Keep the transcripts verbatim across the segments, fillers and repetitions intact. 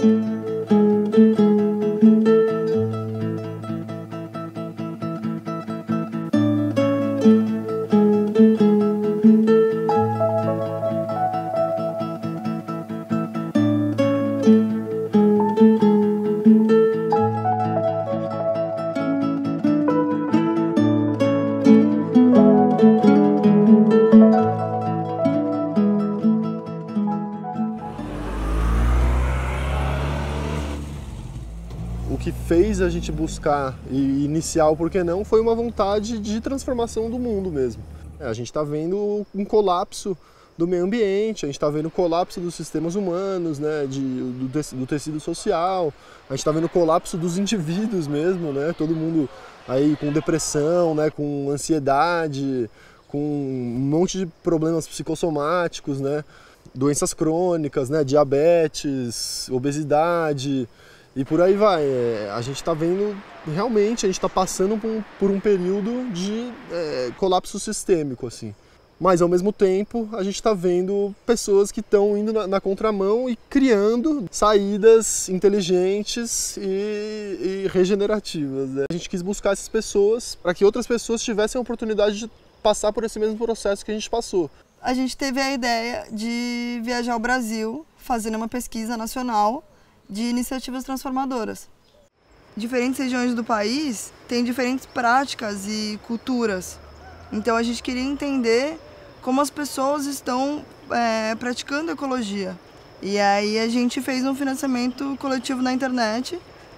O que fez a gente buscar e iniciar o Porquê Não foi uma vontade de transformação do mundo mesmo. A gente está vendo um colapso do meio ambiente, a gente está vendo o colapso dos sistemas humanos, né, de, do, do tecido social, a gente está vendo o colapso dos indivíduos mesmo, né, todo mundo aí com depressão, né, com ansiedade, com um monte de problemas psicossomáticos, né, doenças crônicas, né, diabetes, obesidade. E por aí vai, é, a gente está vendo, realmente, a gente está passando por um, por um período de é, colapso sistêmico, assim. Mas, ao mesmo tempo, a gente está vendo pessoas que estão indo na, na contramão e criando saídas inteligentes e, e regenerativas, né? A gente quis buscar essas pessoas para que outras pessoas tivessem a oportunidade de passar por esse mesmo processo que a gente passou. A gente teve a ideia de viajar ao Brasil, fazendo uma pesquisa nacional de iniciativas transformadoras. Diferentes regiões do país têm diferentes práticas e culturas. Então a gente queria entender como as pessoas estão é, praticando ecologia. E aí a gente fez um financiamento coletivo na internet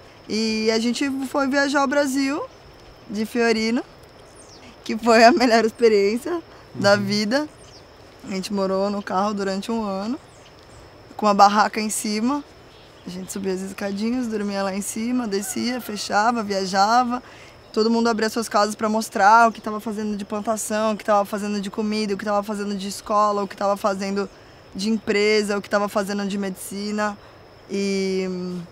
e a gente foi viajar ao Brasil, de Fiorino, que foi a melhor experiência uhum. da vida. A gente morou no carro durante um ano, com a barraca em cima. A gente subia as escadinhas, dormia lá em cima, descia, fechava, viajava. Todo mundo abria suas casas para mostrar o que estava fazendo de plantação, o que estava fazendo de comida, o que estava fazendo de escola, o que estava fazendo de empresa, o que estava fazendo de medicina. E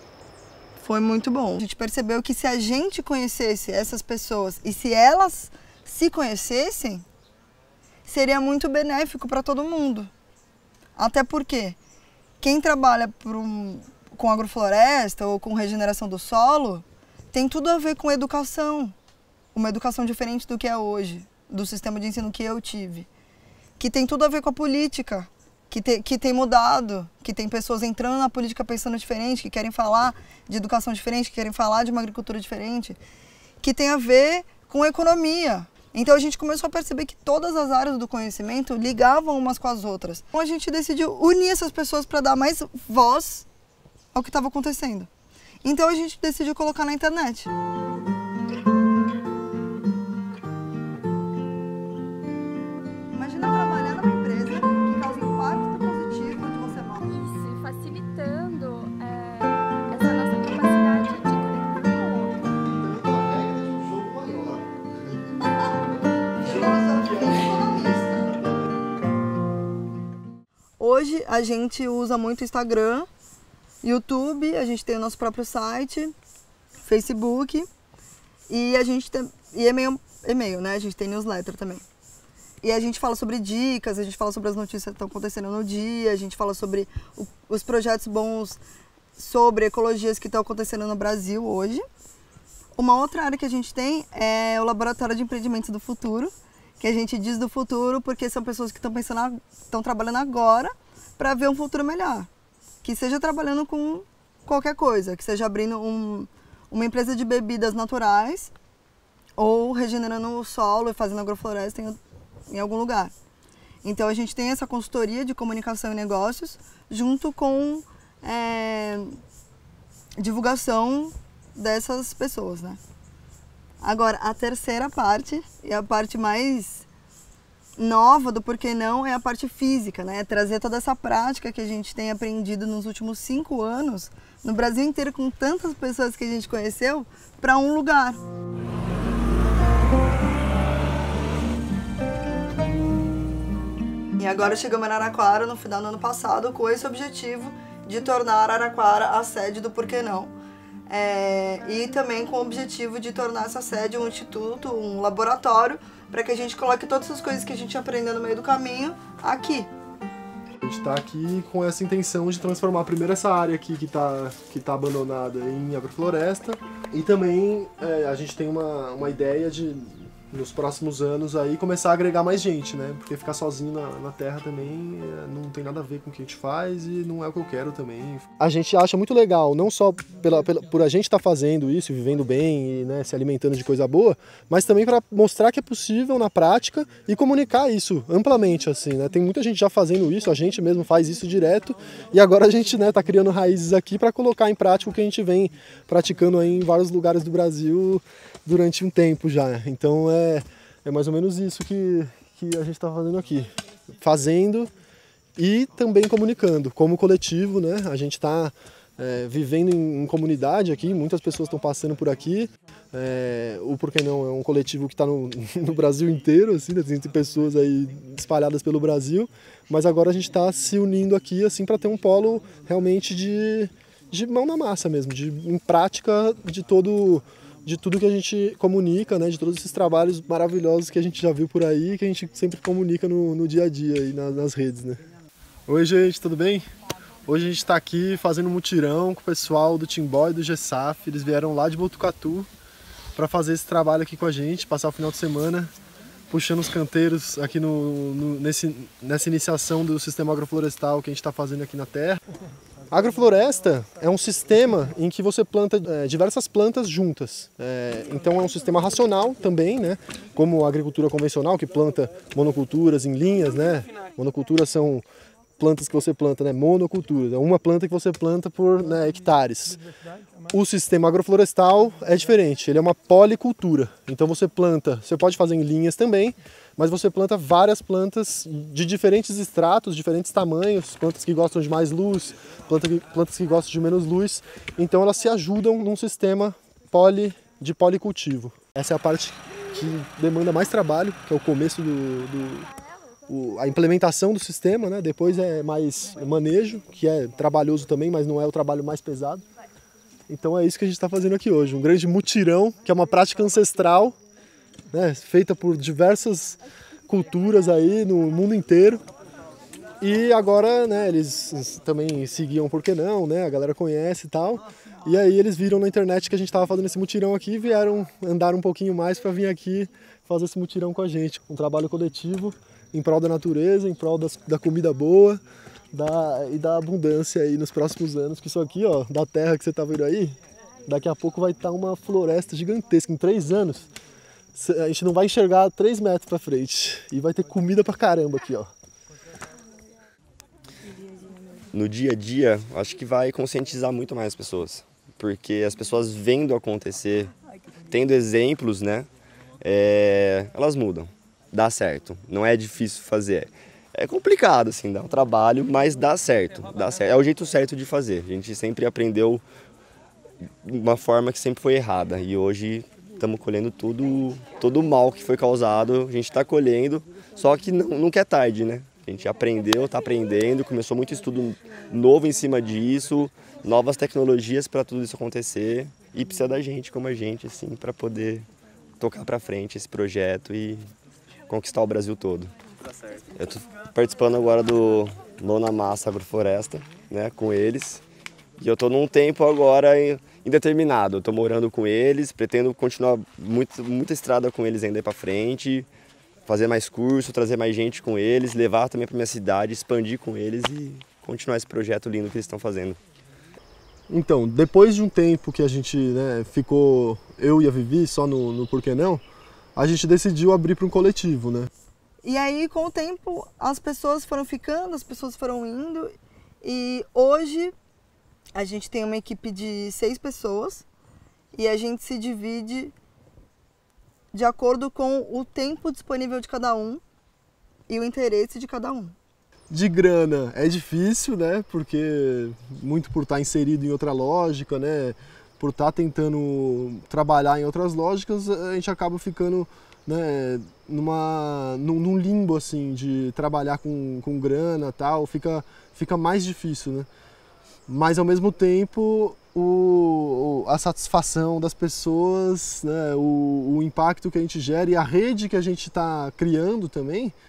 foi muito bom. A gente percebeu que se a gente conhecesse essas pessoas e se elas se conhecessem, seria muito benéfico para todo mundo. Até porque quem trabalha por um, com agrofloresta ou com regeneração do solo tem tudo a ver com educação, uma educação diferente do que é hoje, do sistema de ensino que eu tive, que tem tudo a ver com a política, que, te, que tem mudado, que tem pessoas entrando na política pensando diferente, que querem falar de educação diferente, que querem falar de uma agricultura diferente, que tem a ver com a economia. Então a gente começou a perceber que todas as áreas do conhecimento ligavam umas com as outras. Então a gente decidiu unir essas pessoas para dar mais voz ao que estava acontecendo. Então a gente decidiu colocar na internet. Imagina trabalhar numa empresa que causa impacto positivo onde você mora. Isso, facilitando é, essa nossa capacidade de conectar com o outro. Hoje a gente usa muito Instagram, YouTube, a gente tem o nosso próprio site, Facebook e a gente tem e e-mail, e-mail, né? A gente tem newsletter também. E a gente fala sobre dicas, a gente fala sobre as notícias que estão acontecendo no dia, a gente fala sobre o, os projetos bons sobre ecologias que estão acontecendo no Brasil hoje. Uma outra área que a gente tem é o Laboratório de Empreendimentos do Futuro, que a gente diz do futuro porque são pessoas que estão pensando, estão trabalhando agora para ver um futuro melhor. Que seja trabalhando com qualquer coisa, que seja abrindo um, uma empresa de bebidas naturais ou regenerando o solo e fazendo agrofloresta em, em algum lugar. Então a gente tem essa consultoria de comunicação e negócios junto com é, divulgação dessas pessoas, né? Agora, a terceira parte, e a parte mais nova do Porquê Não, é a parte física, né? É trazer toda essa prática que a gente tem aprendido nos últimos cinco anos, no Brasil inteiro, com tantas pessoas que a gente conheceu, para um lugar. E agora chegamos em Araraquara no final do ano passado com esse objetivo de tornar Araraquara a sede do Porquê Não. É, e também com o objetivo de tornar essa sede um instituto, um laboratório, para que a gente coloque todas as coisas que a gente aprendeu no meio do caminho aqui. A gente está aqui com essa intenção de transformar primeiro essa área aqui que está que tá abandonada em agrofloresta e também é, a gente tem uma, uma ideia de, nos próximos anos, aí começar a agregar mais gente, né? Porque ficar sozinho na, na terra também é, não tem nada a ver com o que a gente faz e não é o que eu quero também. A gente acha muito legal, não só pela, pela, por a gente estar tá fazendo isso, vivendo bem e né, se alimentando de coisa boa, mas também para mostrar que é possível na prática e comunicar isso amplamente, assim, né? Tem muita gente já fazendo isso, a gente mesmo faz isso direto e agora a gente né, tá criando raízes aqui para colocar em prática o que a gente vem praticando aí em vários lugares do Brasil durante um tempo já. Então é, é mais ou menos isso que, que a gente está fazendo aqui. Fazendo e também comunicando. Como coletivo, né? A gente está é, vivendo em, em comunidade aqui, muitas pessoas estão passando por aqui. É, o Por Que Não é um coletivo que está no, no Brasil inteiro, assim, né? Tem pessoas aí espalhadas pelo Brasil, mas agora a gente está se unindo aqui assim, para ter um polo realmente de, de mão na massa mesmo, de, em prática de todo... de tudo que a gente comunica, né, de todos esses trabalhos maravilhosos que a gente já viu por aí, que a gente sempre comunica no, no dia a dia e nas, nas redes, né. Oi gente, tudo bem? Hoje a gente está aqui fazendo um mutirão com o pessoal do Timbó e do G S A F, eles vieram lá de Botucatu para fazer esse trabalho aqui com a gente, passar o final de semana puxando os canteiros aqui no, no, nesse, nessa iniciação do sistema agroflorestal que a gente está fazendo aqui na terra. A agrofloresta é um sistema em que você planta é, diversas plantas juntas. É, então é um sistema racional também, né? Como a agricultura convencional, que planta monoculturas em linhas, né? Monoculturas são plantas que você planta, né? Monoculturas, é uma planta que você planta por né, hectares. O sistema agroflorestal é diferente, ele é uma policultura. Então você planta, você pode fazer em linhas também, mas você planta várias plantas de diferentes estratos, diferentes tamanhos, plantas que gostam de mais luz, plantas que, plantas que gostam de menos luz. Então elas se ajudam num sistema poli, de policultivo. Essa é a parte que demanda mais trabalho, que é o começo do, do o, a implementação do sistema, né? Depois é mais manejo, que é trabalhoso também, mas não é o trabalho mais pesado. Então é isso que a gente está fazendo aqui hoje, um grande mutirão, que é uma prática ancestral, né, feita por diversas culturas aí no mundo inteiro. E agora, né, eles também seguiam Por Que Não, né, a galera conhece e tal. E aí eles viram na internet que a gente estava fazendo esse mutirão aqui e vieram andar um pouquinho mais para vir aqui fazer esse mutirão com a gente. Um trabalho coletivo em prol da natureza, em prol das, da comida boa da, e da abundância aí nos próximos anos. Que isso aqui, ó, da terra que você tá vendo aí, daqui a pouco vai estar uma floresta gigantesca. Em três anos, a gente não vai enxergar três metros para frente. E vai ter comida pra caramba aqui, ó. No dia a dia, acho que vai conscientizar muito mais as pessoas. Porque as pessoas vendo acontecer, tendo exemplos, né, é, elas mudam. Dá certo. Não é difícil fazer. É complicado, assim, dá um trabalho, mas dá certo. Dá certo. É o jeito certo de fazer. A gente sempre aprendeu de uma forma que sempre foi errada. E hoje estamos colhendo tudo, todo o mal que foi causado. A gente está colhendo, só que não, nunca é tarde, né? A gente aprendeu, está aprendendo, começou muito estudo novo em cima disso, novas tecnologias para tudo isso acontecer. E precisa da gente, como a gente, assim, para poder tocar para frente esse projeto e conquistar o Brasil todo. Eu estou participando agora do Nona Massa Agrofloresta, né, com eles. E eu estou num tempo agora indeterminado. Eu estou morando com eles, pretendo continuar muito, muita estrada com eles ainda para frente, fazer mais curso, trazer mais gente com eles, levar também para minha cidade, expandir com eles e continuar esse projeto lindo que eles estão fazendo. Então, depois de um tempo que a gente né, ficou, eu e a Vivi, só no, no Por Que Não, a gente decidiu abrir para um coletivo, né? E aí, com o tempo, as pessoas foram ficando, as pessoas foram indo. E hoje, a gente tem uma equipe de seis pessoas e a gente se divide de acordo com o tempo disponível de cada um e o interesse de cada um. De grana é difícil, né? Porque muito por estar inserido em outra lógica, né? Por estar tentando trabalhar em outras lógicas, a gente acaba ficando né, numa, num, num limbo assim, de trabalhar com, com grana e tal, fica, fica mais difícil, né? Mas ao mesmo tempo o, a satisfação das pessoas, né, o, o impacto que a gente gera e a rede que a gente está criando também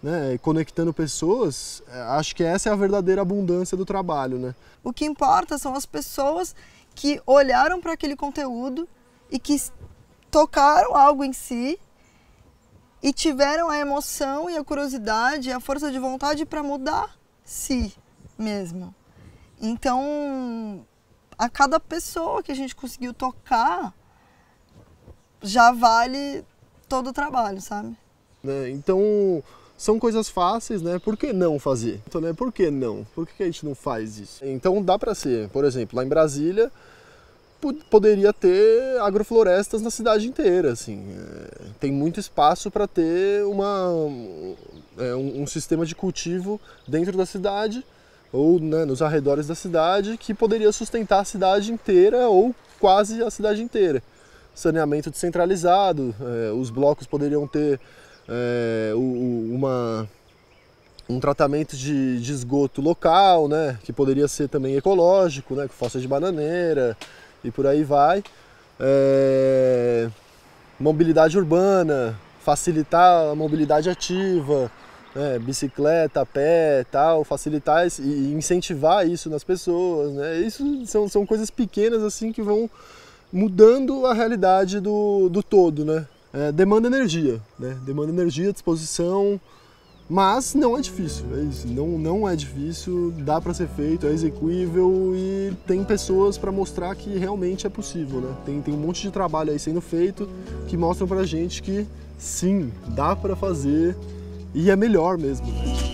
né, conectando pessoas, acho que essa é a verdadeira abundância do trabalho, né? O que importa são as pessoas que olharam para aquele conteúdo e que tocaram algo em si e tiveram a emoção e a curiosidade, a força de vontade para mudar si mesmo. Então, a cada pessoa que a gente conseguiu tocar, já vale todo o trabalho, sabe? Né? Então, são coisas fáceis, né? Por que não fazer? Então, né? Por que não? Por que a gente não faz isso? Então, dá para ser, por exemplo, lá em Brasília, poderia ter agroflorestas na cidade inteira, assim. É, tem muito espaço para ter uma, é, um, um sistema de cultivo dentro da cidade ou, né, nos arredores da cidade que poderia sustentar a cidade inteira ou quase a cidade inteira. Saneamento descentralizado, é, os blocos poderiam ter é, o, uma, um tratamento de, de esgoto local, né, que poderia ser também ecológico, né, com fossa de bananeira, e por aí vai. É... Mobilidade urbana, facilitar a mobilidade ativa, né? Bicicleta, a pé, tal, facilitar e incentivar isso nas pessoas, né? Isso são, são coisas pequenas assim que vão mudando a realidade do, do todo, né? É, demanda energia, né? Demanda energia, disposição, mas não é difícil, é isso. Não, não é difícil, dá para ser feito, é execuível e tem pessoas para mostrar que realmente é possível, né? Tem, tem um monte de trabalho aí sendo feito que mostram pra gente que sim, dá para fazer e é melhor mesmo.